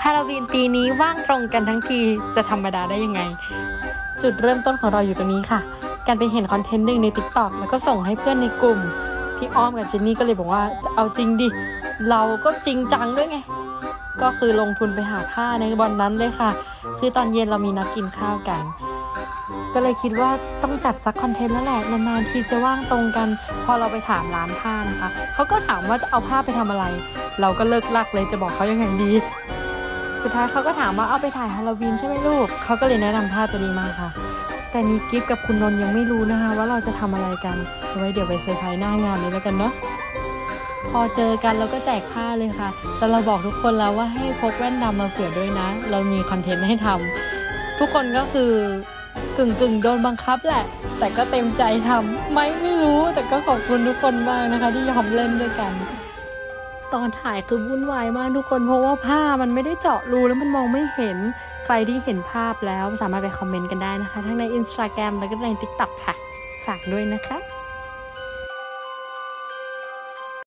ฮาโลวีนปีนี้ว่างตรงกันทั้งทีจะธรรมดาได้ยังไงจุดเริ่มต้นของเราอยู่ตรงนี้ค่ะการไปเห็นคอนเทนต์หนึ่งใน TikTok แล้วก็ส่งให้เพื่อนในกลุ่มพี่อ้อมกับเจนนี่ก็เลยบอกว่าจะเอาจริงดิเราก็จริงจังด้วยไงก็คือลงทุนไปหาผ้าในวันนั้นเลยค่ะคือตอนเย็นเรามีนัดกินข้าวกันก็เลยคิดว่าต้องจัดซักคอนเทนต์แล้วแหละนานๆทีจะว่างตรงกันพอเราไปถามร้านผ้านะคะเขาก็ถามว่าจะเอาผ้าไปทำอะไรเราก็เลิกลักเลยจะบอกเขายังไงดีสุดท้ายเขาก็ถามว่าเอาไปถ่ายฮาโลวีนใช่ไหมลูกเขาก็เลยแนะนำผ้าตัวนี้มาค่ะแต่มีกิฟต์กับคุณนนท์ยังไม่รู้นะคะว่าเราจะทำอะไรกันเอาไว้เดี๋ยวไปเซอร์ไพรส์หน้างานเลยแล้วกันเนาะพอเจอกันเราก็แจกผ้าเลยค่ะแต่เราบอกทุกคนแล้วว่าให้พกแว่นดำมาเผื่อด้วยนะเรามีคอนเทนต์ให้ทำทุกคนก็คือกึ่งโดนบังคับแหละแต่ก็เต็มใจทำไม่รู้แต่ก็ขอบคุณทุกคนมากนะคะที่ยอมเล่นด้วยกันตอนถ่ายคือวุ่นวายมากทุกคนเพราะว่าผ้ามันไม่ได้เจาะรูแล้วมันมองไม่เห็นใครที่เห็นภาพแล้วสามารถไปคอมเมนต์กันได้นะคะทั้งใน Instagram แล้วก็ใน TikTok ค่ะฝากด้วยนะคะ